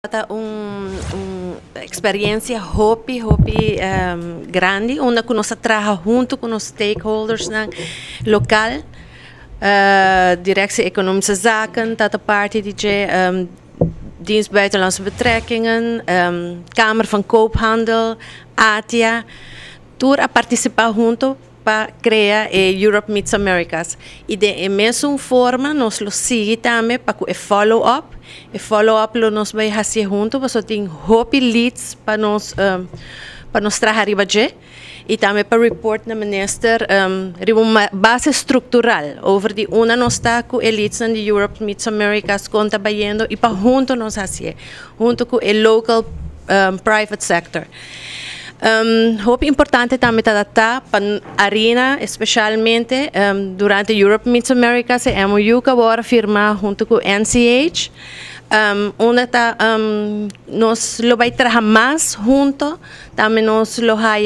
Experiência hopi grande, onde nós trabalhamos junto com os stakeholders local, Directie Economische Zaken, dat parte de Dienst Buitenlandse Betrekkingen, Kamer van Koophandel, ATIA, tour a participar junto para criar Europe Meets Americas. E de mesma forma, nós lo seguimos também para o follow-up. O follow-up lo nós vai fazer junto, porque tem hopi leads para nós trabalhar riba. E também para report na minister uma base estrutural over de nós está com elites na Europe Meets Americas contribuindo e para junto nós fazer, junto com o local private sector. Hope importante também está para a arena, especialmente durante Europe Meets America, se MOU que agora firmar junto com o NCH, onde nós lo vai trabalhar mais junto, também nós lo vai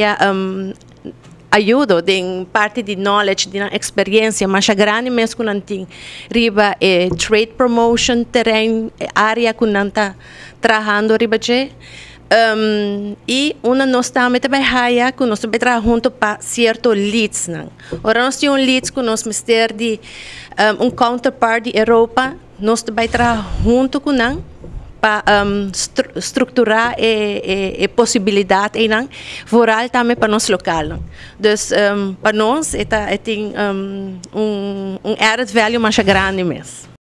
ajuda de parte de knowledge, de experiência, mas a grande mesmo que não tem riba trade promotion, terreno, área que não está trabalhando riba e nós também trabalhamos com nós trabalhamos junto para certos leads. Ora, nós temos leads com nós ministério de counterpart de Europa, nós trabalhamos junto com nós para estruturar a possibilidade e vooral também para nós local. Então, para nós, tem added value mais grande mesmo.